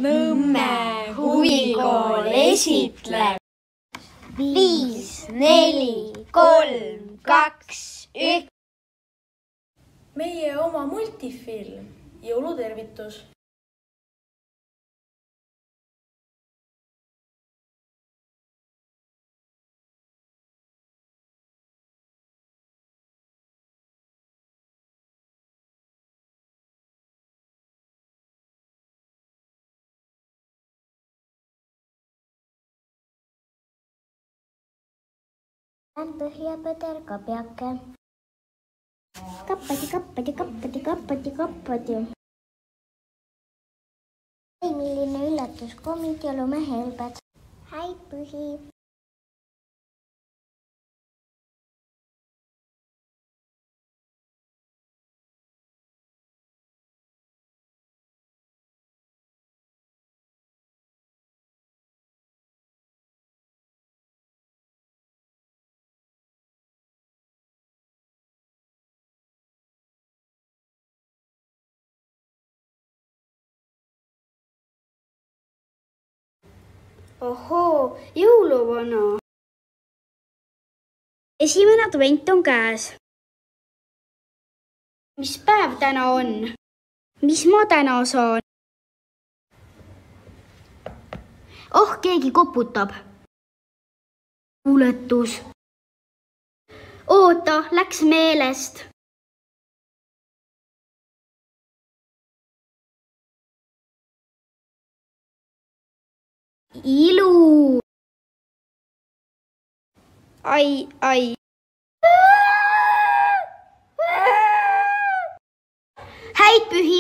Nõmme huvikool esitleb 5, 4, 3, 2, 1. Meie oma multifilm Jõulutervitus. Põhjapõder kabjake. Kappadi. Ei, milline üllatus, kommid ja lumehelbed. Häid põhi. Ohoo, jõuluvana! Esimene advent on käes. Mis päev täna on? Mis ma täna saan? Oh, keegi koputab. Kuuletus. Oota, läks meelest. Ilu. Ai. Häid pühi.